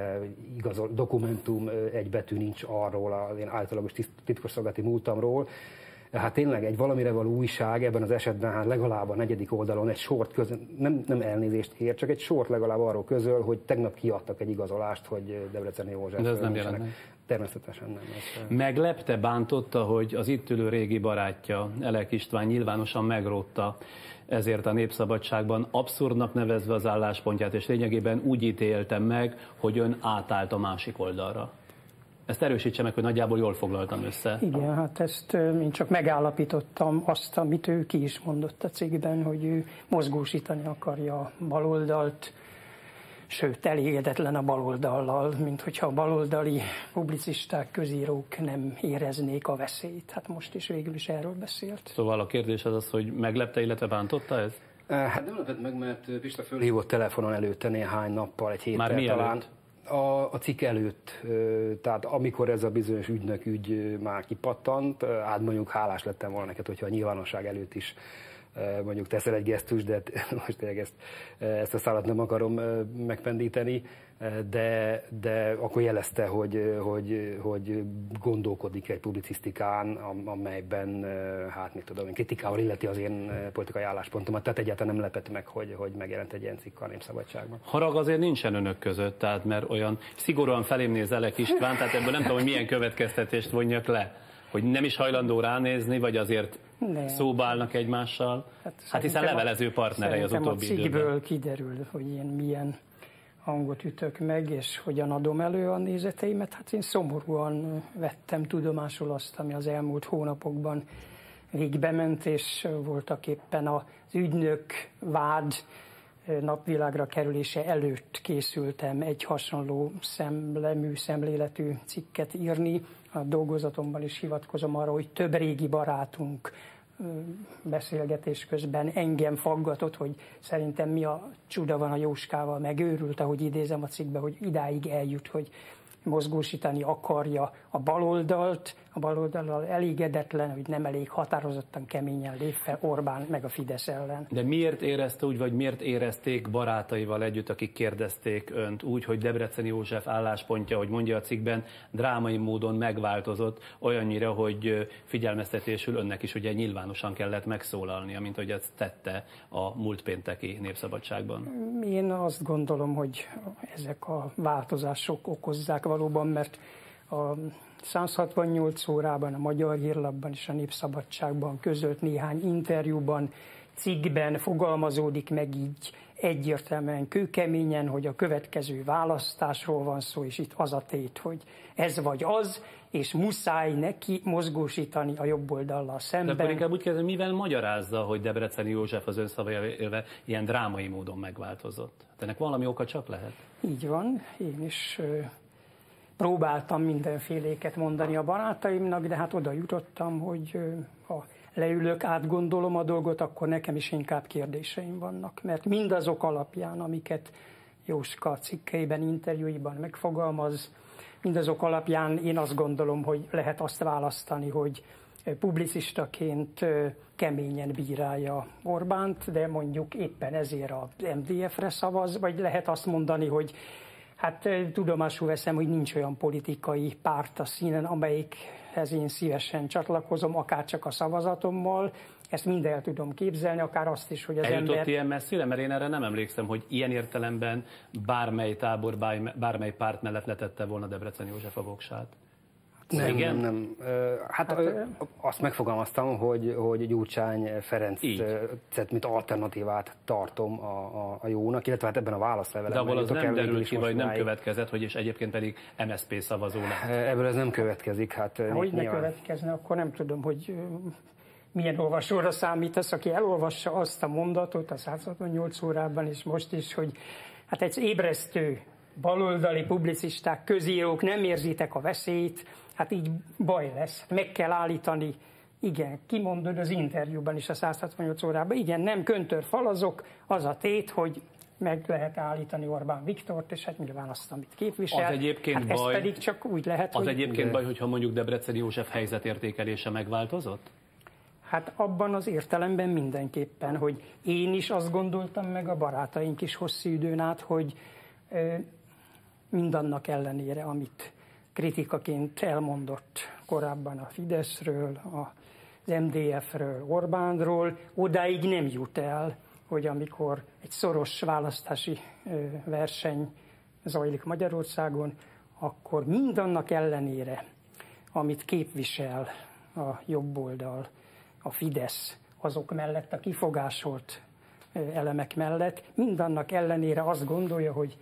[SPEAKER 5] dokumentum egy betű nincs arról az én általagos titkosszolgálati múltamról, hát tényleg egy valamire való újság ebben az esetben hát legalább a 4. oldalon egy sort közöl, nem elnézést kér, csak egy sort legalább arról közöl, hogy tegnap kiadtak egy igazolást, hogy Debreceni József.
[SPEAKER 2] De ez nem jelent meg.
[SPEAKER 5] Természetesen nem.
[SPEAKER 2] Meglepte, bántotta, hogy az itt ülő régi barátja, Elek István nyilvánosan megrótta ezért a Népszabadságban, abszurdnak nevezve az álláspontját, és lényegében úgy ítéltem meg, hogy ön átállt a másik oldalra. Ezt erősítse meg, hogy nagyjából jól foglaltam össze.
[SPEAKER 6] Igen, hát ezt én csak megállapítottam azt, amit ő ki is mondott a cikkben, hogy ő mozgósítani akarja a baloldalt, sőt elégedetlen a baloldallal, mint hogyha a baloldali publicisták, közírók nem éreznék a veszélyt. Hát most is végül is erről beszélt.
[SPEAKER 2] Szóval a kérdés az, hogy meglepte, illetve bántotta ez?
[SPEAKER 5] Hát nem lepett meg, mert Pista fölhívott telefonon előtte néhány nappal, egy héttel
[SPEAKER 2] már
[SPEAKER 5] talán.
[SPEAKER 2] Előtt?
[SPEAKER 5] A cikk előtt, tehát amikor ez a bizonyos ügynök ügy már kipattant, hát mondjuk hálás lettem volna neked, hogyha a nyilvánosság előtt is mondjuk teszel egy gesztus, de most tényleg ezt a szállat nem akarom megpendíteni, de akkor jelezte, hogy gondolkodik egy publicisztikán, amelyben, hát mit tudom én, kritikával illeti az én politikai álláspontomat, tehát egyáltalán nem lepett meg, hogy megjelent egy ilyen cikk a Népszabadságban.
[SPEAKER 2] Harag azért nincsen önök között, tehát mert olyan szigorúan felém néz Elek István, tehát ebből nem tudom, hogy milyen következtetést vonjak le. Hogy nem is hajlandó ránézni, vagy azért szóba állnak egymással? Hát hiszen levelező partnerei az utóbbi időben.
[SPEAKER 6] A cikkből kiderül, hogy én milyen hangot ütök meg, és hogyan adom elő a nézeteimet. Hát én szomorúan vettem tudomásul azt, ami az elmúlt hónapokban végbement, és voltak éppen az ügynök vád napvilágra kerülése előtt készültem egy hasonló műszemléletű cikket írni. A dolgozatomban is hivatkozom arra, hogy több régi barátunk beszélgetés közben engem faggatott, hogy szerintem mi a csuda van a Jóskával, megőrült, ahogy idézem a cikkbe, hogy idáig eljut, hogy mozgósítani akarja a baloldalt, a baloldallal elégedetlen, hogy nem elég határozottan, keményen lép fel Orbán meg a Fidesz ellen.
[SPEAKER 2] De miért érezte úgy, vagy miért érezték barátaival együtt, akik kérdezték önt úgy, hogy Debreceni József álláspontja, hogy mondja a cikkben, drámai módon megváltozott, olyannyira, hogy figyelmeztetésül önnek is ugye nyilvánosan kellett megszólalnia, mint hogy ezt tette a múlt pénteki Népszabadságban? Én
[SPEAKER 6] azt gondolom, hogy ezek a változások okozzák valóban, mert a 168 órában, a Magyar Hírlapban és a Népszabadságban közölt néhány interjúban, cikkben fogalmazódik meg így egyértelműen, kőkeményen, hogy a következő választásról van szó, és itt az a tét, hogy ez vagy az, és muszáj neki mozgósítani a jobb oldallal szemben.
[SPEAKER 2] De akkor inkább úgy kezdem, mivel magyarázza, hogy Debreceni József az ön szavaira élve ilyen drámai módon megváltozott? Hát ennek valami oka csak lehet?
[SPEAKER 6] Így van, én is próbáltam mindenféléket mondani a barátaimnak, de hát oda jutottam, hogy ha leülök, átgondolom a dolgot, akkor nekem is inkább kérdéseim vannak. Mert mindazok alapján, amiket Jóska cikkeiben, interjúiban megfogalmaz, mindazok alapján én azt gondolom, hogy lehet azt választani, hogy publicistaként keményen bírálja Orbánt, de mondjuk éppen ezért az MDF-re szavaz, vagy lehet azt mondani, hogy hát tudomásul veszem, hogy nincs olyan politikai párt a színen, amelyikhez én szívesen csatlakozom, akár csak a szavazatommal. Ezt mind el tudom képzelni, akár azt is, hogy az
[SPEAKER 2] eljutott
[SPEAKER 6] ember...
[SPEAKER 2] ilyen messzire? Mert én erre nem emlékszem, hogy ilyen értelemben bármely tábor, bármely párt mellett letette volna Debreceni József a voksát.
[SPEAKER 5] Nem. Hát azt megfogalmaztam, hogy Gyurcsány Ferencet, mint alternatívát tartom a jónak, illetve hát ebben a válaszlevelemben.
[SPEAKER 2] De abból az nem derül ki, vagy nem következett, hogy és egyébként pedig MSZP szavazó lett.
[SPEAKER 5] Ebből ez nem következik. Hát
[SPEAKER 6] hogy ne következne, akkor nem tudom, hogy milyen olvasóra számítasz, aki elolvassa azt a mondatot a 168 órában, és most is, hogy hát egy ébresztő baloldali publicisták, közírók, nem érzitek a veszélyt, hát így baj lesz. Meg kell állítani, igen, kimondod az interjúban is a 168 órában, igen, nem köntörfalazok, az a tét, hogy meg lehet állítani Orbán Viktort, és hát nyilván azt, amit képvisel.
[SPEAKER 2] Az egyébként
[SPEAKER 6] hát
[SPEAKER 2] baj,
[SPEAKER 6] ez pedig csak úgy lehet,
[SPEAKER 2] az egyébként baj, hogyha mondjuk Debreceni József helyzetértékelése megváltozott?
[SPEAKER 6] Hát abban az értelemben mindenképpen, hogy én is azt gondoltam, meg a barátaink is hosszú időn át, hogy mindannak ellenére, amit kritikaként elmondott korábban a Fideszről, az MDF-ről, Orbánról, odáig nem jut el, hogy amikor egy szoros választási verseny zajlik Magyarországon, akkor mindannak ellenére, amit képvisel a jobboldal, a Fidesz, azok mellett, a kifogásolt elemek mellett, mindannak ellenére azt gondolja, hogy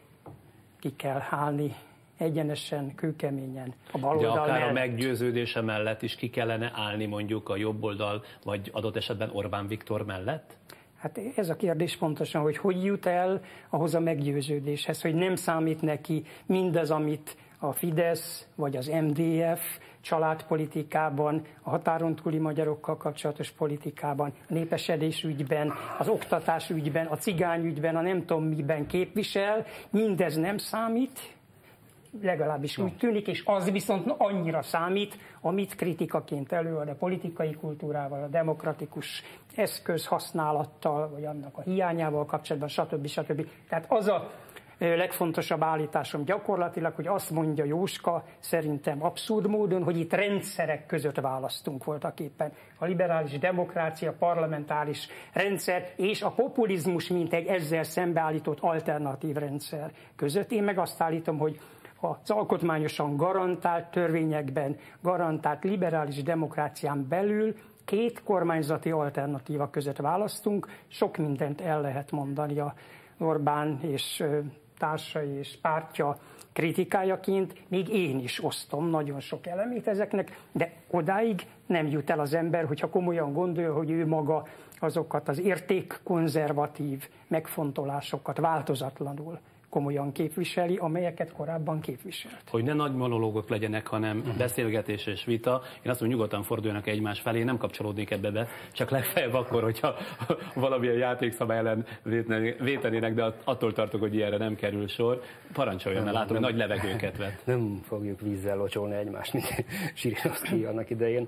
[SPEAKER 6] ki kell állni egyenesen, kőkeményen a baloldal mellett.
[SPEAKER 2] De akár a meggyőződése mellett is ki kellene állni mondjuk a jobboldal, vagy adott esetben Orbán Viktor mellett?
[SPEAKER 6] Hát ez a kérdés pontosan, hogy jut el ahhoz a meggyőződéshez, hogy nem számít neki mindaz, amit a Fidesz vagy az MDF családpolitikában, a határon túli magyarokkal kapcsolatos politikában, a népesedés ügyben, az oktatás ügyben, a cigány ügyben, a nem tudom miben képvisel, mindez nem számít, legalábbis úgy tűnik, és az viszont annyira számít, amit kritikaként előad a politikai kultúrával, a demokratikus eszköz használattal, vagy annak a hiányával kapcsolatban, stb. Tehát az a legfontosabb állításom gyakorlatilag, hogy azt mondja Jóska, szerintem abszurd módon, hogy itt rendszerek között választunk voltak éppen. A liberális demokrácia, parlamentáris rendszer és a populizmus, mint egy ezzel szembeállított alternatív rendszer között. Én meg azt állítom, hogy az alkotmányosan garantált törvényekben, garantált liberális demokrácián belül két kormányzati alternatíva között választunk. Sok mindent el lehet mondani a Orbán és társai és pártja kritikájaként, még én is osztom nagyon sok elemét ezeknek, de odáig nem jut el az ember, hogyha komolyan gondolja, hogy ő maga azokat az értékkonzervatív megfontolásokat változatlanul komolyan képviseli, amelyeket korábban képviselt.
[SPEAKER 2] Hogy ne nagy monológok legyenek, hanem beszélgetés és vita. Én azt mondom, nyugodtan forduljanak egymás felé, nem kapcsolódnék ebbe be, csak legfeljebb akkor, hogyha valamilyen játékszabály ellen vétenének, de attól tartok, hogy ilyenre nem kerül sor. Parancsoljon, mert látom, hogy nagy levegőket vett.
[SPEAKER 5] Nem fogjuk vízzel locsolni egymást, mint Zsirinovszky annak idején.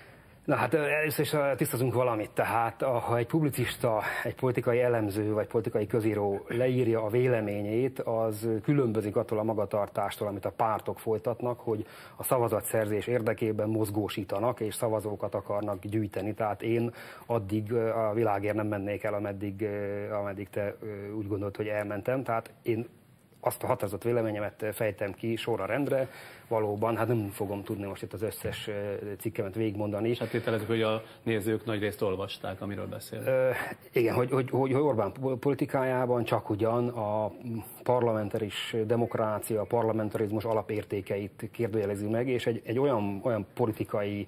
[SPEAKER 5] Na hát először is tisztazunk valamit, tehát ha egy publicista, egy politikai elemző vagy politikai közíró leírja a véleményét, az különbözik attól a magatartástól, amit a pártok folytatnak, hogy a szavazatszerzés érdekében mozgósítanak és szavazókat akarnak gyűjteni. Tehát én addig a világért nem mennék el, ameddig te úgy gondolod, hogy elmentem. Tehát én azt a határozott véleményemet fejtem ki sorra rendre, valóban, hát nem fogom tudni most itt az összes cikkemet végigmondani.
[SPEAKER 2] És hát tételezzük, hogy a nézők nagyrészt olvasták, amiről beszélünk.
[SPEAKER 5] Igen, hogy Orbán politikájában csak ugyan a parlamentaris demokrácia, a parlamentarizmus alapértékeit kérdőjelezi meg, és egy olyan politikai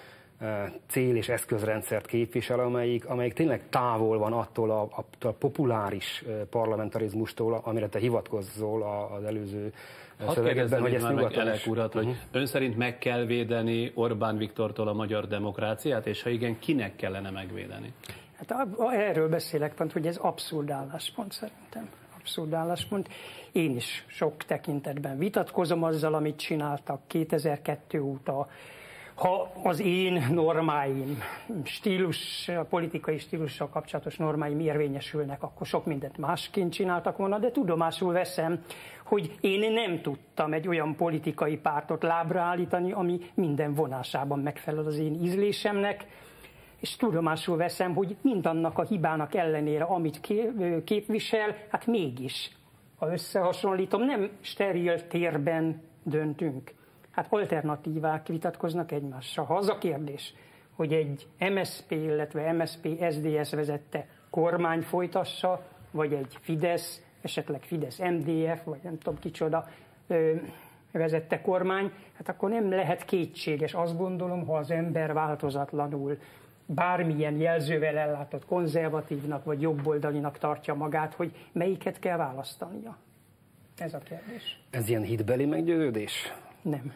[SPEAKER 5] cél- és eszközrendszert képvisel, amelyik tényleg távol van attól a populáris parlamentarizmustól, amire te hivatkozzol az előző szövegedben, hogy ezt nyugaton is.
[SPEAKER 2] Urat, hogy ön szerint meg kell védeni Orbán Viktortól a magyar demokráciát, és ha igen, kinek kellene megvédeni?
[SPEAKER 6] Hát erről beszélek pont, hogy ez abszurd álláspont szerintem. Abszurd álláspont. Én is sok tekintetben vitatkozom azzal, amit csináltak 2002 óta. Ha az én normáim, a politikai stílussal kapcsolatos normáim érvényesülnek, akkor sok mindent másként csináltak volna, de tudomásul veszem, hogy én nem tudtam egy olyan politikai pártot lábra állítani, ami minden vonásában megfelel az én ízlésemnek, és tudomásul veszem, hogy mindannak a hibának ellenére, amit képvisel, hát mégis, ha összehasonlítom, nem steril térben döntünk. Hát alternatívák vitatkoznak egymással. Ha az a kérdés, hogy egy MSZP, illetve MSZP-SZDSZ vezette kormány folytassa, vagy egy Fidesz, esetleg Fidesz-MDF, vagy nem tudom kicsoda vezette kormány, hát akkor nem lehet kétséges. Azt gondolom, ha az ember változatlanul bármilyen jelzővel ellátott konzervatívnak vagy jobboldalinak tartja magát, hogy melyiket kell választania? Ez a kérdés.
[SPEAKER 5] Ez ilyen hitbeli meggyőződés?
[SPEAKER 6] Nem.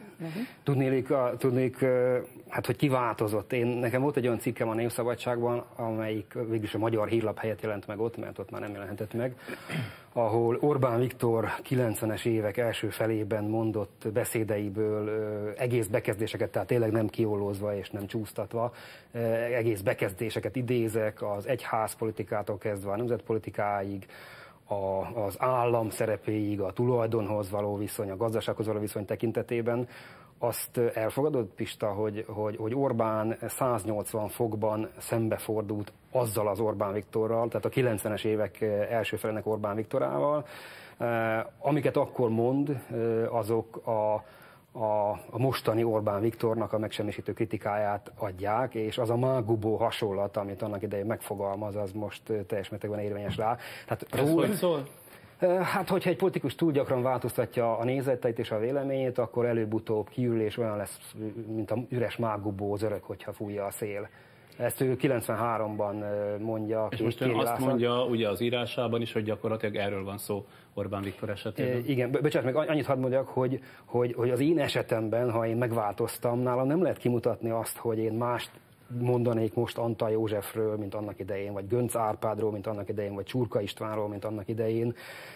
[SPEAKER 5] Tudnék, hát hogy kiváltozott. Nekem volt egy olyan cikkem a Népszabadságban, amelyik végülis a Magyar Hírlap helyett jelent meg ott, mert ott már nem jelenhetett meg, ahol Orbán Viktor 90-es évek első felében mondott beszédeiből egész bekezdéseket, tehát tényleg nem kiolózva és nem csúsztatva, egész bekezdéseket idézek, az egyházpolitikától kezdve a nemzetpolitikáig, az állam szerepéig, a tulajdonhoz való viszony, a gazdasághoz való viszony tekintetében. Azt elfogadod, Pista, hogy Orbán 180 fokban szembefordult azzal az Orbán Viktorral, tehát a 90-es évek első felének Orbán Viktorával, amiket akkor mond, azok a mostani Orbán Viktornak a megsemmisítő kritikáját adják, és az a mágubó hasonlat, amit annak idején megfogalmaz, az most teljes mértékben érvényes rá.
[SPEAKER 2] Ez hogy szól?
[SPEAKER 5] Hát, hogyha egy politikus túl gyakran változtatja a nézeteit és a véleményét, akkor előbb-utóbb kiül, és olyan lesz, mint a üres mágubó, az öreg, hogyha fújja a szél. Ezt ő 93-ban mondja.
[SPEAKER 2] És most ön azt mondja ugye az írásában is, hogy gyakorlatilag erről van szó Orbán Viktor esetében.
[SPEAKER 5] Igen, bocsánat, meg annyit hadd mondjak, hogy az én esetemben, ha én megváltoztam, nálam nem lehet kimutatni azt, hogy én mást mondanék most Antal Józsefről, mint annak idején, vagy Göncz Árpádról, mint annak idején, vagy Csurka Istvánról, mint annak idején.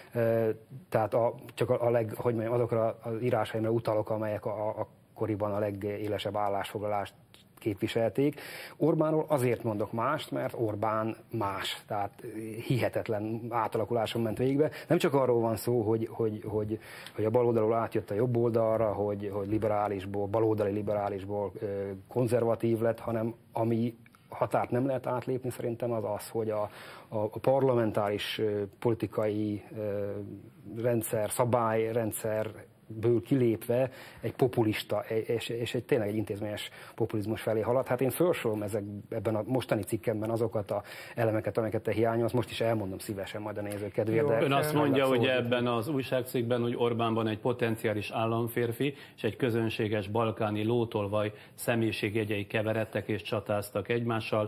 [SPEAKER 5] Tehát csak azokra az írásaimra utalok, amelyek akkoriban a legélesebb állásfoglalást képviselték. Orbánról azért mondok mást, mert Orbán más, tehát hihetetlen átalakuláson ment végbe. Nem csak arról van szó, hogy a baloldalról átjött a jobb oldalra, hogy liberálisból, baloldali liberálisból konzervatív lett, hanem ami határt nem lehet átlépni szerintem az, hogy a parlamentáris politikai rendszer, szabályrendszer-ből kilépve egy populista és tényleg egy intézményes populizmus felé halad. Hát én felsorolom ebben a mostani cikkemben azokat az elemeket, amiket te hiányolsz, most is elmondom szívesen majd a nézők kedvéért.
[SPEAKER 2] Ön azt mondja, hogy ebben az újságcikkben, hogy Orbánban egy potenciális államférfi és egy közönséges balkáni lótolvaj személyiségjegyei keveredtek és csatáztak egymással,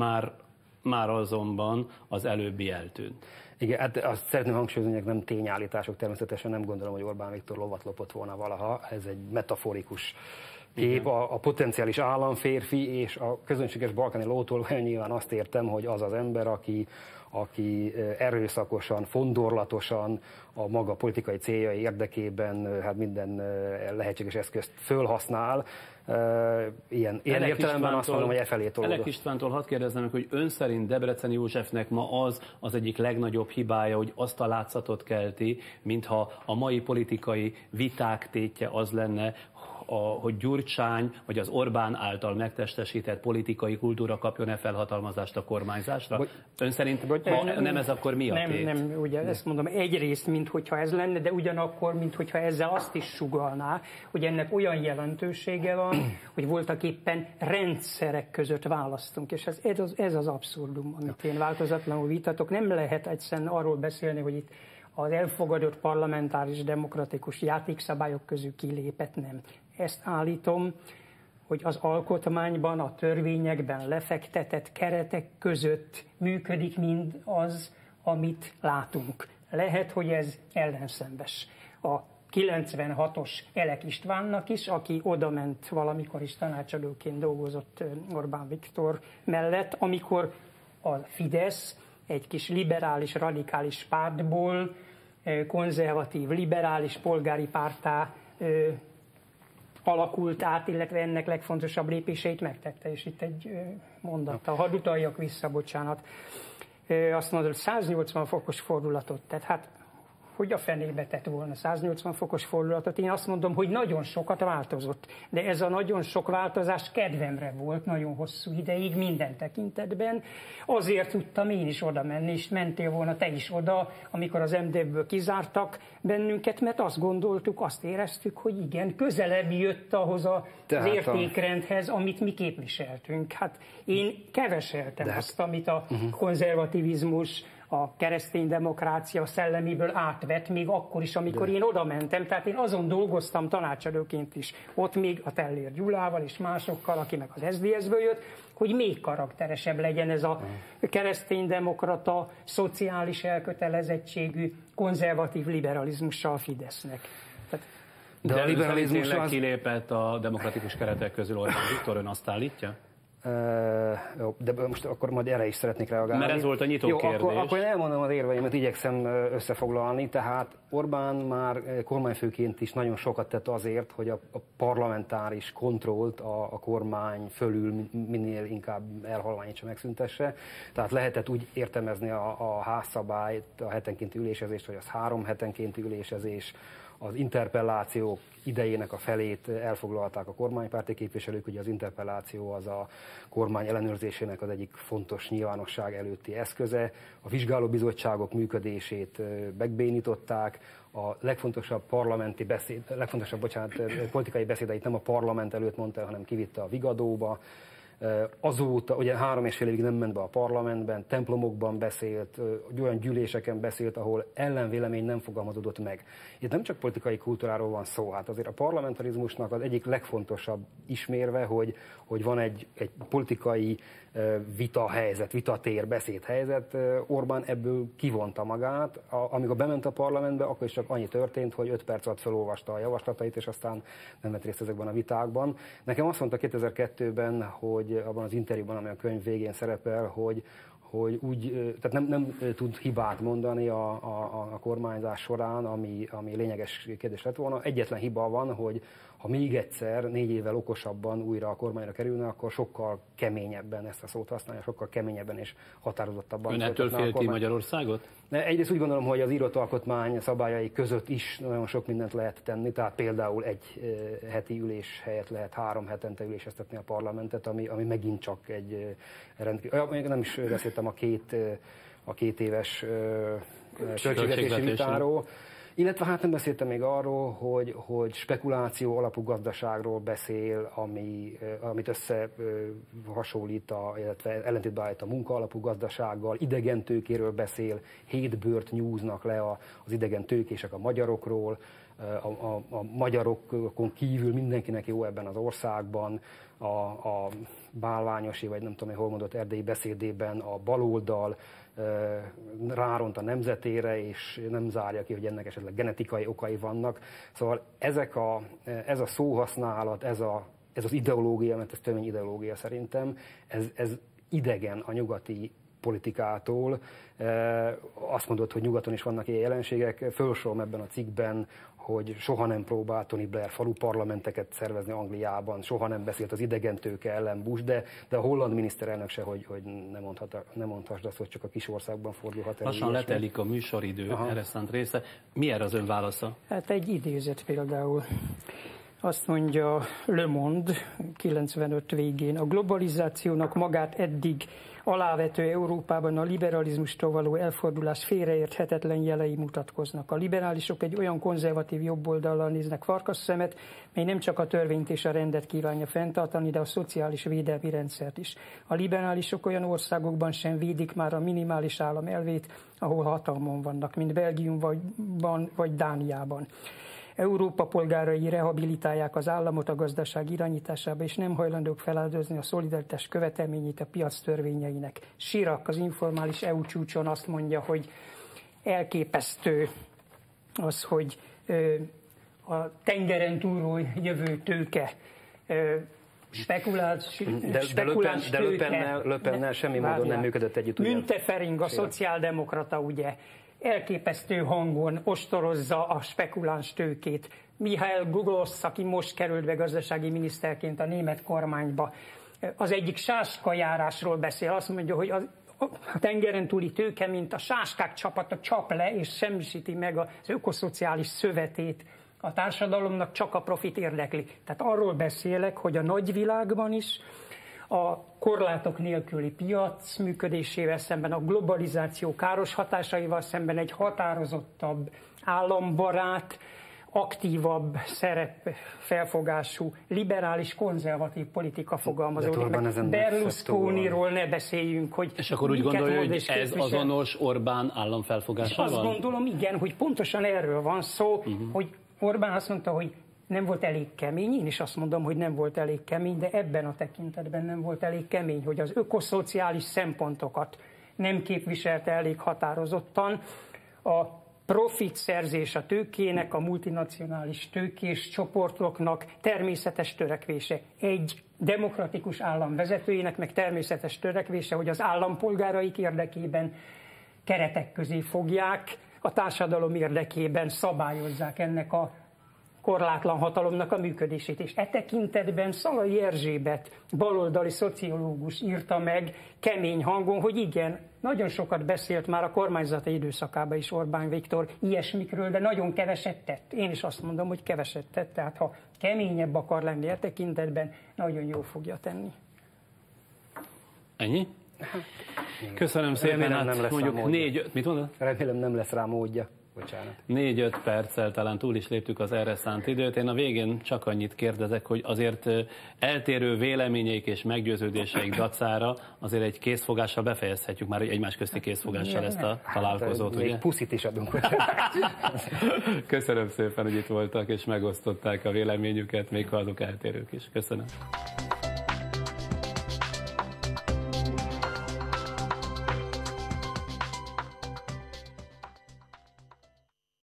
[SPEAKER 2] már azonban az előbbi eltűnt.
[SPEAKER 5] Igen, hát azt szeretném hangsúlyozni, hogy nem tényállítások, természetesen nem gondolom, hogy Orbán Viktor lovat lopott volna valaha, ez egy metaforikus kép, a potenciális államférfi és a közönséges balkáni lótolvaj, nyilván azt értem, hogy az az ember, aki erőszakosan, fondorlatosan a maga politikai céljai érdekében hát minden lehetséges eszközt fölhasznál. Ilyen értelemben azt mondom, hogy felé tolódott.
[SPEAKER 2] Elek Istvántól hadd kérdezzem meg, hogy ön szerint Debreceni Józsefnek ma az egyik legnagyobb hibája, hogy azt a látszatot kelti, mintha a mai politikai viták tétje az lenne, hogy Gyurcsány vagy az Orbán által megtestesített politikai kultúra kapjon-e felhatalmazást a kormányzásra? Ön szerint, ha nem ez, akkor mi a tét?
[SPEAKER 6] Nem, ugye ezt mondom, egyrészt, minthogyha ez lenne, de ugyanakkor, minthogyha ezzel azt is sugallná, hogy ennek olyan jelentősége van, hogy voltaképpen rendszerek között választunk, és ez az abszurdum, amit én változatlanul vitatok. Nem lehet egyszerűen arról beszélni, hogy itt az elfogadott parlamentáris demokratikus játékszabályok közül kilépett, nem. Ezt állítom, hogy az alkotmányban, a törvényekben lefektetett keretek között működik mind az, amit látunk. Lehet, hogy ez ellenszembes. A 96-os Elek Istvánnak is, aki odament valamikor is tanácsadóként dolgozott Orbán Viktor mellett, amikor a Fidesz egy kis liberális, radikális pártból konzervatív, liberális polgári párttá alakult át, illetve ennek legfontosabb lépéseit megtette, és itt egy mondattal, hadd utaljak vissza, bocsánat. Azt mondod, 180 fokos fordulatot tett, hát hogy a fenébe tett volna 180 fokos fordulatot? Én azt mondom, hogy nagyon sokat változott, de ez a nagyon sok változás kedvemre volt nagyon hosszú ideig minden tekintetben. Azért tudtam én is oda menni, és mentél volna te is oda, amikor az MDF-ből kizártak bennünket, mert azt gondoltuk, azt éreztük, hogy igen, közelebb jött ahhoz az értékrendhez, amit mi képviseltünk. Hát én keveseltem azt, amit a konzervativizmus, a keresztény demokrácia szelleméből átvett, még akkor is, amikor én oda mentem. Tehát én azon dolgoztam tanácsadóként is, ott még a Tellér Gyulával és másokkal, aki meg az SZDSZ-ből jött, hogy még karakteresebb legyen ez a kereszténydemokrata, szociális elkötelezettségű, konzervatív liberalizmussal a Fidesznek.
[SPEAKER 2] De a liberalizmus az... kilépett a demokratikus keretek közül Orbán Viktor, ön azt állítja?
[SPEAKER 5] De most akkor majd erre is szeretnék reagálni.
[SPEAKER 2] Mert ez volt a nyitó kérdés.
[SPEAKER 5] Akkor elmondom az érveimet, igyekszem összefoglalni. Tehát Orbán már kormányfőként is nagyon sokat tett azért, hogy a parlamentáris kontrollt a kormány fölül minél inkább elhalványítsa, megszüntesse. Tehát lehetett úgy értelmezni a házszabályt, a hetenkénti ülésezést, hogy az 3 hetenkénti ülésezés, az interpellációk idejének a felét elfoglalták a kormánypárti képviselők, ugye az interpelláció az a kormány ellenőrzésének az egyik fontos nyilvánosság előtti eszköze. A vizsgálóbizottságok működését megbénították, a legfontosabb politikai beszédeit nem a parlament előtt mondta, hanem kivitte a vigadóba. Azóta, ugye 3,5 évig nem ment be a parlamentben, templomokban beszélt, olyan gyűléseken beszélt, ahol ellenvélemény nem fogalmazódott meg. Itt nem csak politikai kultúráról van szó, hát azért a parlamentarizmusnak az egyik legfontosabb ismérve, hogy van egy politikai vitahelyzet, vitatér, beszédhelyzet. Orbán ebből kivonta magát, amikor bement a parlamentbe, akkor is csak annyi történt, hogy 5 perc alatt felolvasta a javaslatait, és aztán nem vett részt ezekben a vitákban. Nekem azt mondta 2002-ben, hogy abban az interjúban, ami a könyv végén szerepel, hogy úgy, tehát nem tud hibát mondani a kormányzás során, ami lényeges kérdés lett volna. Egyetlen hiba van, hogy ha még egyszer 4 évvel okosabban újra a kormányra kerülne, akkor sokkal keményebben, ezt a szót használja, sokkal keményebben és határozottabban.
[SPEAKER 2] Ön ettől fél ki Magyarországot?
[SPEAKER 5] Egyrészt úgy gondolom, hogy az írott alkotmány szabályai között is nagyon sok mindent lehet tenni, tehát például egy heti ülés helyett lehet 3 hetente üléseztetni a parlamentet, ami megint csak egy rendkívül... Nem is beszéltem a 2 éves költségvetési vitáról. Illetve hát nem beszéltem még arról, hogy spekuláció alapú gazdaságról beszél, amit összehasonlít, illetve ellentétbe állít a munka alapú gazdasággal, idegen tőkéről beszél, 7 bőrt nyúznak le az idegen tőkések a magyarokról, a magyarokon kívül mindenkinek jó ebben az országban, a Bálványosi, vagy nem tudom, hol mondott erdélyi beszédében a baloldal ráront a nemzetére, és nem zárja ki, hogy ennek esetleg genetikai okai vannak. Szóval ez a szóhasználat, ez az ideológia, mert ez tömény ideológia szerintem, ez idegen a nyugati politikától. Azt mondod, hogy nyugaton is vannak ilyen jelenségek. Fölsorolom ebben a cikkben, hogy soha nem próbált Tony Blair faluparlamenteket szervezni Angliában, soha nem beszélt az idegentőke ellen Bush, de a holland miniszterelnök se, hogy nem mondhassd azt, hogy csak a kis országban fordulhat el.
[SPEAKER 2] Lassan letelik a műsoridő, erre szánt része. Mi erre az ön válasza?
[SPEAKER 6] Hát egy idézet például. Azt mondja Le Monde 95 végén, a globalizációnak magát eddig alávető Európában a liberalizmustól való elfordulás félreérthetetlen jelei mutatkoznak. A liberálisok egy olyan konzervatív jobboldallal néznek farkasszemet, mely nem csak a törvényt és a rendet kívánja fenntartani, de a szociális védelmi rendszert is. A liberálisok olyan országokban sem védik már a minimális állam elvét, ahol hatalmon vannak, mint Belgiumban vagy Dániában. Európa polgárai rehabilitálják az államot a gazdaság irányításába, és nem hajlandók feláldozni a szolidaritás követelményét a piac törvényeinek. Chirac az informális EU csúcson azt mondja, hogy elképesztő az, hogy a tengeren túlról jövő tőke, spekuláns
[SPEAKER 5] tőke. Le Pennel semmi módon nem működött együtt.
[SPEAKER 6] Müntefering, a szociáldemokrata, ugye, elképesztő hangon ostorozza a spekuláns tőkét. Mihály Glossz, aki most került be gazdasági miniszterként a német kormányba, az egyik sáskajárásról beszél. Azt mondja, hogy a tengeren túli tőke, mint a sáskák csapata csap le, és semmisíti meg az ökoszociális szövetét a társadalomnak, csak a profit érdekli. Tehát arról beszélek, hogy a nagyvilágban is a korlátok nélküli piac működésével szemben, a globalizáció káros hatásaival szemben egy határozottabb, állambarát, aktívabb szerep felfogású, liberális, konzervatív politika fogalmazódik meg. Berlusconiról ne beszéljünk, hogy...
[SPEAKER 2] És akkor úgy gondolja, hogy ez azonos Orbán államfelfogásával?
[SPEAKER 6] Azt gondolom, igen, hogy pontosan erről van szó, hogy Orbán azt mondta, hogy nem volt elég kemény, én is azt mondom, hogy nem volt elég kemény, de ebben a tekintetben nem volt elég kemény, hogy az ökoszociális szempontokat nem képviselte elég határozottan, a profitszerzés a tőkének, a multinacionális tőkés csoportoknak természetes törekvése. Egy demokratikus állam vezetőjének meg természetes törekvése, hogy az állampolgáraik érdekében keretek közé fogják, a társadalom érdekében szabályozzák ennek a korlátlan hatalomnak a működését. És e tekintetben Szalai Erzsébet, baloldali szociológus írta meg kemény hangon, hogy igen, nagyon sokat beszélt már a kormányzati időszakában is Orbán Viktor ilyesmikről, de nagyon keveset tett. Én is azt mondom, hogy keveset tett, tehát ha keményebb akar lenni e tekintetben, nagyon jól fogja tenni.
[SPEAKER 2] Ennyi? Köszönöm szépen, hát mondjuk 4-5, mit mondod?
[SPEAKER 5] Remélem nem lesz rá módja. Bocsánat.
[SPEAKER 2] 4-5 perccel talán túl is léptük az erre szánt időt. Én a végén csak annyit kérdezek, hogy azért eltérő véleményeik és meggyőződéseik dacára azért egy készfogással befejezhetjük már egymás közti készfogással ezt a találkozót,
[SPEAKER 5] hát,
[SPEAKER 2] ugye?
[SPEAKER 5] Puszit is adunk.
[SPEAKER 2] Köszönöm szépen, hogy itt voltak és megosztották a véleményüket, még ha azok eltérők is. Köszönöm.